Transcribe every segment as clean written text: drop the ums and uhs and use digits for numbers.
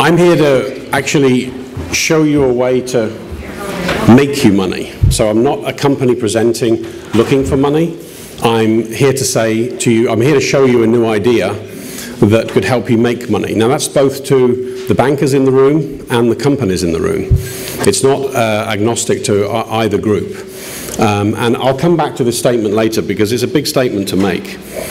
I'm here to actually show you a way to make you money. So I'm not a company presenting looking for money. I'm here to say to you, I'm here to show you a new idea that could help you make money. Now that's both to the bankers in the room and the companies in the room. It's not agnostic to either group. And I'll come back to this statement later because it's a big statement to make.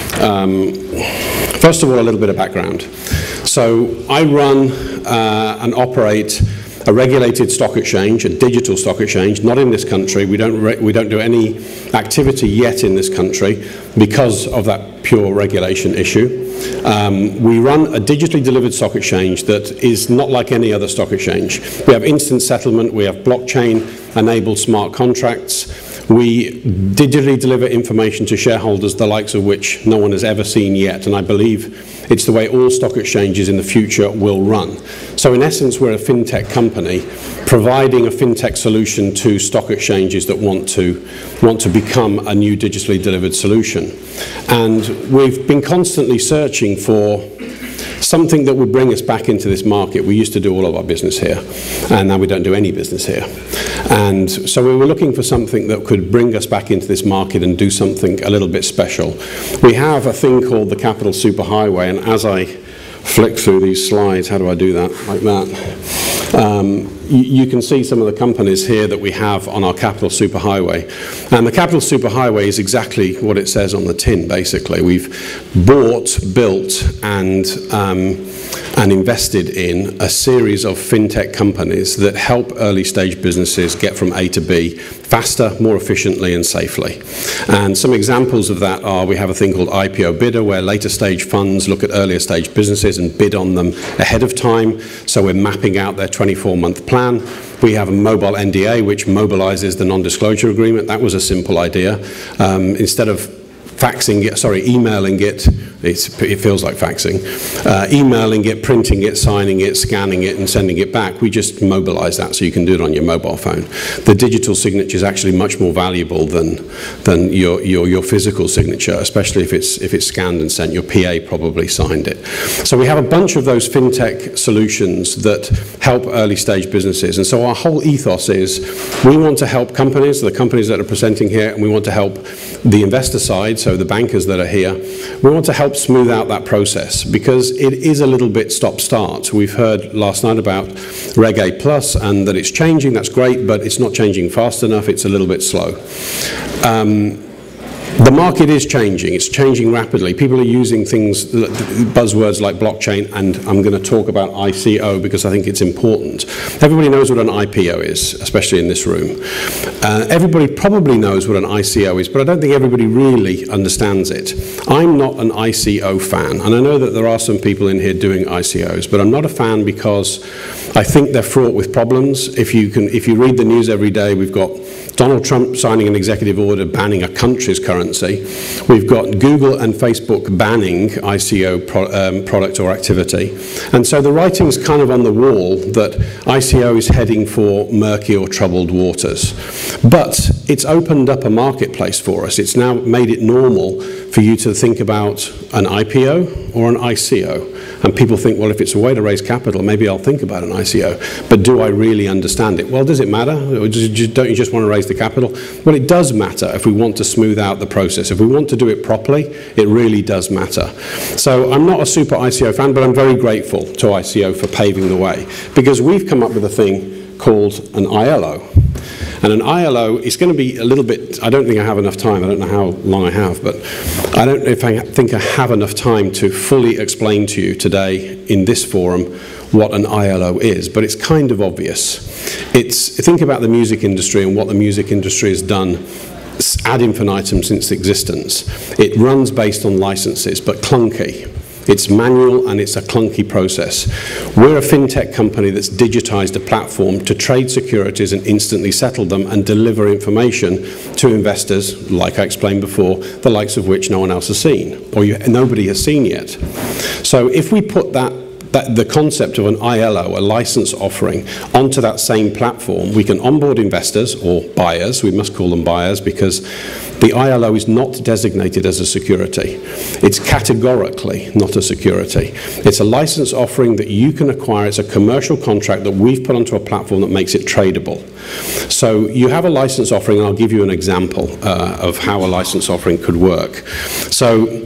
First of all, a little bit of background. So I run and operate a regulated stock exchange, a digital stock exchange, not in this country. We don't do any activity yet in this country because of that pure regulation issue. We run a digitally delivered stock exchange that is not like any other stock exchange. We have instant settlement, we have blockchain-enabled smart contracts. We digitally deliver information to shareholders, the likes of which no one has ever seen yet, and I believe it's the way all stock exchanges in the future will run. So in essence, we're a fintech company providing a fintech solution to stock exchanges that want to become a new digitally delivered solution. And we've been constantly searching for something that would bring us back into this market. We used to do all of our business here, and now we don't do any business here. And so we were looking for something that could bring us back into this market and do something a little bit special. We have a thing called the Capital Superhighway, and as I flick through these slides, how do I do that? Like that. You can see some of the companies here that we have on our Capital Superhighway. And the Capital Superhighway is exactly what it says on the tin, basically. We've bought, built, and invested in a series of fintech companies that help early stage businesses get from A to B faster, more efficiently, and safely. And some examples of that are, we have a thing called IPO Bidder, where later stage funds look at earlier stage businesses and bid on them ahead of time. So we're mapping out their 24-month plan. We have a mobile NDA, which mobilizes the non-disclosure agreement. That was a simple idea. Instead of emailing it, it feels like faxing, emailing it, printing it, signing it, scanning it, and sending it back. We just mobilize that so you can do it on your mobile phone. The digital signature is actually much more valuable than your physical signature, especially if it's scanned and sent. Your PA probably signed it. So we have a bunch of those fintech solutions that help early stage businesses. And so our whole ethos is we want to help companies, the companies that are presenting here, and we want to help the investor side, so the bankers that are here. We want to help smooth out that process because it is a little bit stop-start. We've heard last night about Reg A Plus and that it's changing. That's great, but it's not changing fast enough. It's a little bit slow. The market is changing. It's changing rapidly. People are using things, buzzwords like blockchain, and I'm going to talk about ICO because I think it's important. Everybody knows what an IPO is, especially in this room. Everybody probably knows what an ICO is, but I don't think everybody really understands it. I'm not an ICO fan, and I know that there are some people in here doing ICOs, but I'm not a fan because I think they're fraught with problems. If you read the news every day, we've got Donald Trump signing an executive order banning a country's currency. We've got Google and Facebook banning ICO product or activity. And so the writing's kind of on the wall that ICO is heading for murky or troubled waters. But it's opened up a marketplace for us. It's now made it normal for you to think about an IPO or an ICO. And people think, well, if it's a way to raise capital, maybe I'll think about an ICO. But do I really understand it? Well, does it matter? Or don't you just want to raise the capital? Well, it does matter if we want to smooth out the process. If we want to do it properly, it really does matter. So I'm not a super ICO fan, but I'm very grateful to ICO for paving the way. Because we've come up with a thing called an ILO. And an ILO is going to be a little bit, I don't think I have enough time, I don't know how long I have, but I don't know if I think I have enough time to fully explain to you today in this forum what an ILO is, but it's kind of obvious. Think about the music industry and what the music industry has done ad infinitum since existence. It runs based on licenses, but clunky. It's manual and it's a clunky process. We're a fintech company that's digitized a platform to trade securities and instantly settle them and deliver information to investors, like I explained before, the likes of which no one else has seen, or nobody has seen yet. So if we put that the concept of an ILO, a license offering, onto that same platform, we can onboard investors or buyers. We must call them buyers because the ILO is not designated as a security. It's categorically not a security. It's a license offering that you can acquire. It's a commercial contract that we've put onto a platform that makes it tradable. So you have a license offering, and I'll give you an example of how a license offering could work. So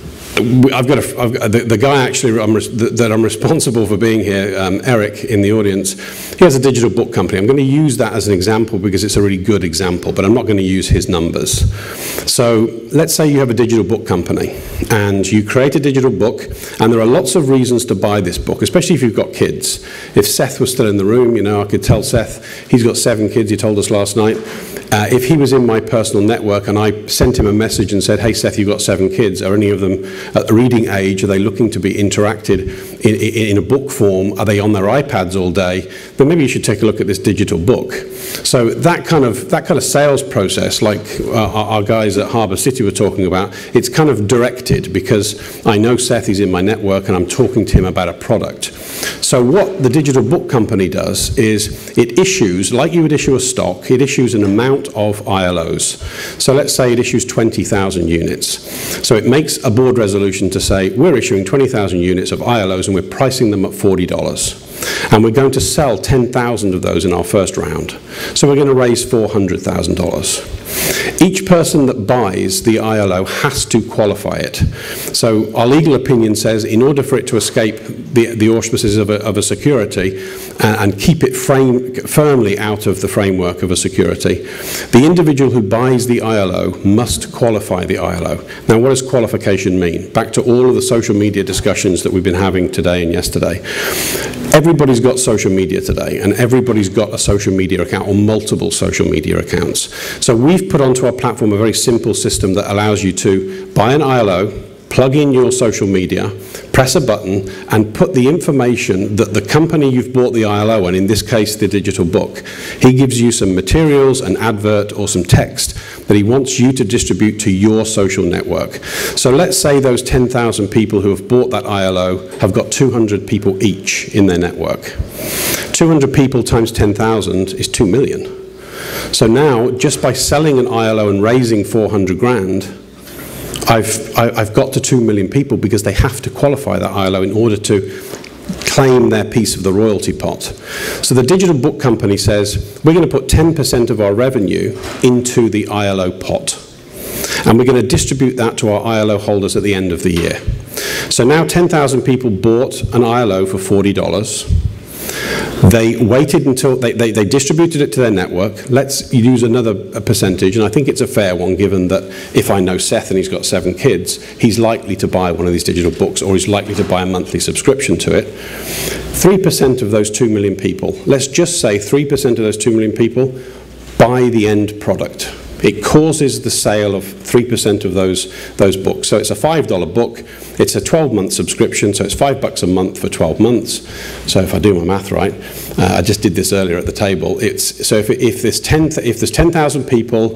the guy actually that I'm responsible for being here, Eric, in the audience, he has a digital book company. I'm going to use that as an example because it's a really good example, but I'm not going to use his numbers. So let's say you have a digital book company and you create a digital book, and there are lots of reasons to buy this book, especially if you've got kids. If Seth was still in the room, you know, I could tell Seth, he's got 7 kids, he told us last night. If he was in my personal network and I sent him a message and said, hey Seth, you've got 7 kids, are any of them at the reading age? Are they looking to be interacted in a book form? Are they on their iPads all day? Then maybe you should take a look at this digital book. So that kind of sales process, like our guys at Harbour City were talking about, it's kind of directed because I know Seth is in my network and I'm talking to him about a product. So what the digital book company does is it issues, like you would issue a stock, it issues an amount of ILOs. So let's say it issues 20,000 units. So it makes a board resolution to say, we're issuing 20,000 units of ILOs and we're pricing them at $40. And we're going to sell 10,000 of those in our first round. So we're going to raise $400,000. Each person that buys the ILO has to qualify it. So our legal opinion says in order for it to escape the auspices of a security and keep it firmly out of the framework of a security, the individual who buys the ILO must qualify the ILO. Now, what does qualification mean? Back to all of the social media discussions that we've been having today and yesterday. Everybody's got social media today, and everybody's got a social media account or multiple social media accounts. So we've put onto our platform a very simple system that allows you to buy an ILO, plug in your social media, press a button, and put the information that the company you've bought the ILO, and in this case the digital book, he gives you some materials, an advert or some text that he wants you to distribute to your social network. So let's say those 10,000 people who have bought that ILO have got 200 people each in their network. 200 people times 10,000 is 2 million. So now, just by selling an ILO and raising 400 grand, I've got to 2 million people because they have to qualify that ILO in order to claim their piece of the royalty pot. So the digital book company says, we're going to put 10% of our revenue into the ILO pot. And we're going to distribute that to our ILO holders at the end of the year. So now 10,000 people bought an ILO for $40. They waited until they distributed it to their network. Let's use another percentage, and I think it's a fair one given that if I know Seth and he's got 7 kids, he's likely to buy one of these digital books or he's likely to buy a monthly subscription to it. 3% of those 2 million people, let's just say 3% of those 2 million people buy the end product. It causes the sale of 3% of those books. So it's a $5 book. It's a 12-month subscription, so it's $5 a month for 12 months. So if I do my math right, I just did this earlier at the table. So if there's 10,000 people,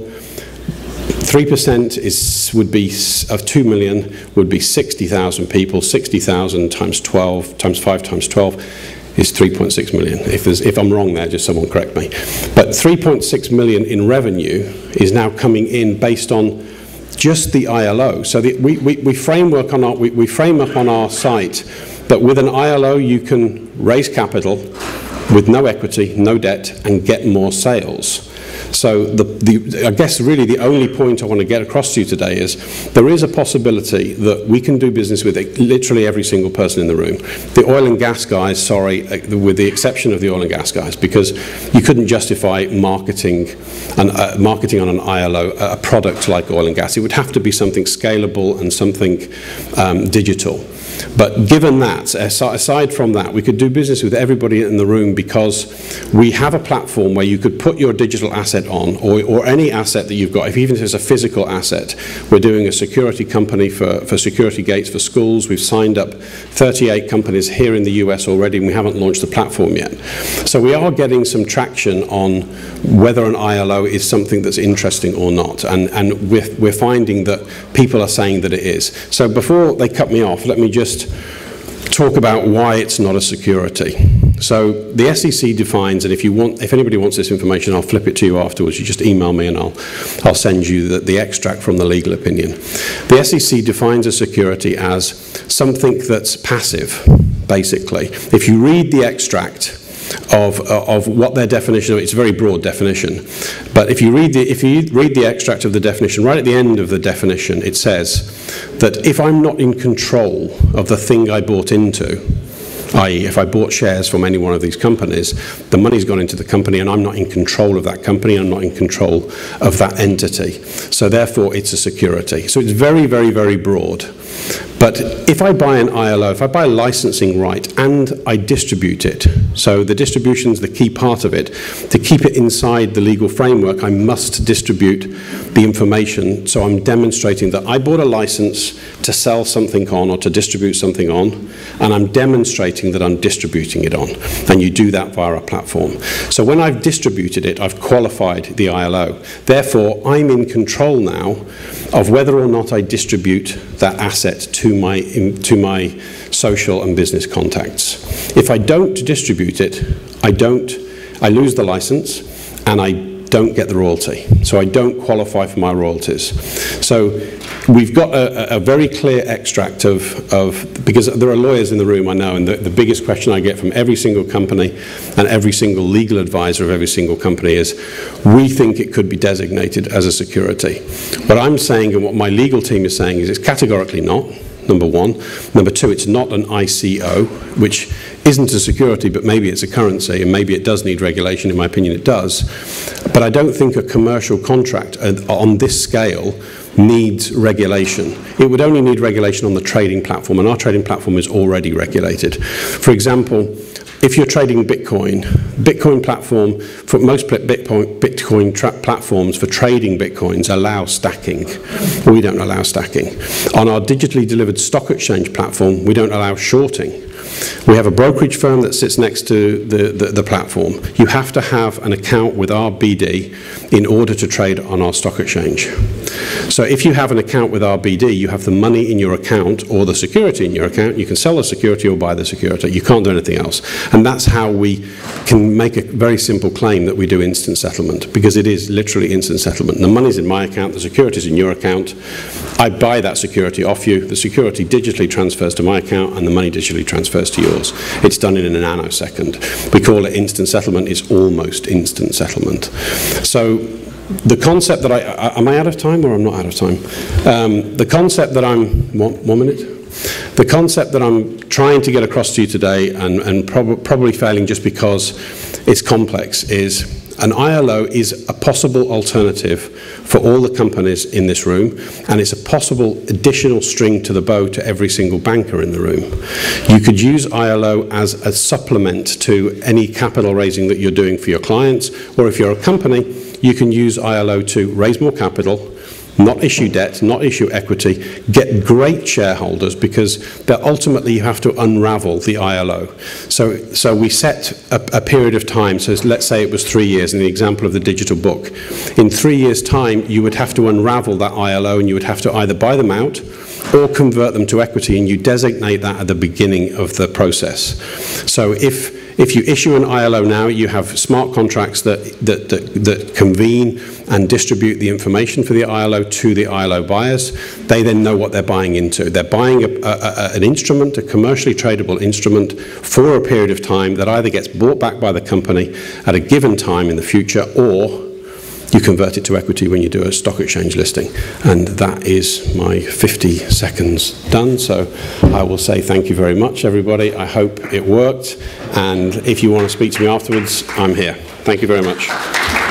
3% would be of 2 million would be 60,000 people. 60,000 times 12 times 5 times 12 is 3.6 million. If I'm wrong there, just someone correct me. But 3.6 million in revenue is now coming in based on just the ILO. So we frame up on our site that with an ILO you can raise capital with no equity, no debt, and get more sales. So I guess really the only point I want to get across to you today is there is a possibility that we can do business with literally every single person in the room. The oil and gas guys, sorry, with the exception of the oil and gas guys, because you couldn't justify marketing on an ILO, a product like oil and gas. It would have to be something scalable and something digital. But given that, aside from that, we could do business with everybody in the room because we have a platform where you could put your digital asset on, or any asset that you've got, even if it's a physical asset. We're doing a security company for security gates for schools. We've signed up 38 companies here in the US already, and we haven't launched the platform yet. So we are getting some traction on whether an ILO is something that's interesting or not, and we're finding that people are saying that it is. So before they cut me off, let me just talk about why it's not a security. So the SEC defines, and if anybody wants this information, I'll flip it to you afterwards. You just email me and I'll send you the extract from the legal opinion. The SEC defines a security as something that's passive, basically. If you read the extract of what their definition, it's a very broad definition, but if you read the extract of the definition, right at the end of the definition, it says that if I'm not in control of the thing I bought into, i.e. if I bought shares from any one of these companies, the money's gone into the company and I'm not in control of that company, I'm not in control of that entity. So therefore it's a security. So it's very, very, very broad. But if I buy an ILO, if I buy a licensing right and I distribute it, so the distribution is the key part of it, to keep it inside the legal framework, I must distribute the information. So I'm demonstrating that I bought a license to sell something on or to distribute something on, and I'm demonstrating that I'm distributing it on. And you do that via a platform. So when I've distributed it, I've qualified the ILO. Therefore, I'm in control now of whether or not I distribute that asset to my social and business contacts. If I don't distribute it, I lose the license and I don't get the royalty. So I don't qualify for my royalties. So we've got a very clear extract of, because there are lawyers in the room, I know, and the biggest question I get from every single company and every single legal advisor of every single company is, we think it could be designated as a security. What I'm saying and what my legal team is saying is it's categorically not, number one. Number two, it's not an ICO, which isn't a security, but maybe it's a currency, and maybe it does need regulation. In my opinion, it does. But I don't think a commercial contract on this scale needs regulation. It would only need regulation on the trading platform, and our trading platform is already regulated. For example, if you're trading Bitcoin platform, for most Bitcoin platforms for trading Bitcoins allow stacking. We don't allow stacking. On our digitally delivered stock exchange platform, we don't allow shorting. We have a brokerage firm that sits next to the platform. You have to have an account with our BD in order to trade on our stock exchange. So if you have an account with our BD, you have the money in your account or the security in your account. You can sell the security or buy the security. You can't do anything else. And that's how we can make a very simple claim that we do instant settlement, because it is literally instant settlement. The money's in my account, the security's in your account. I buy that security off you. The security digitally transfers to my account and the money digitally transfers to yours. It's done in a nanosecond. We call it instant settlement. It's almost instant settlement. So the concept that am I out of time or I'm not out of time? The concept that one minute? The concept that I'm trying to get across to you today, and probably failing just because it's complex, is an ILO is a possible alternative for all the companies in this room, and it's a possible additional string to the bow to every single banker in the room. You could use ILO as a supplement to any capital raising that you're doing for your clients, or if you're a company, you can use ILO to raise more capital, not issue debt, not issue equity, get great shareholders, because ultimately you have to unravel the ILO. So we set a period of time, so let's say it was 3 years in the example of the digital book. In 3 years' time, you would have to unravel that ILO, and you would have to either buy them out or convert them to equity, and you designate that at the beginning of the process. So if you issue an ILO now, you have smart contracts that convene and distribute the information for the ILO to the ILO buyers. They then know what they're buying into. They're buying an instrument, a commercially tradable instrument, for a period of time that either gets bought back by the company at a given time in the future, or you convert it to equity when you do a stock exchange listing. And that is my 50 seconds done. So I will say thank you very much, everybody. I hope it worked. And if you want to speak to me afterwards, I'm here. Thank you very much.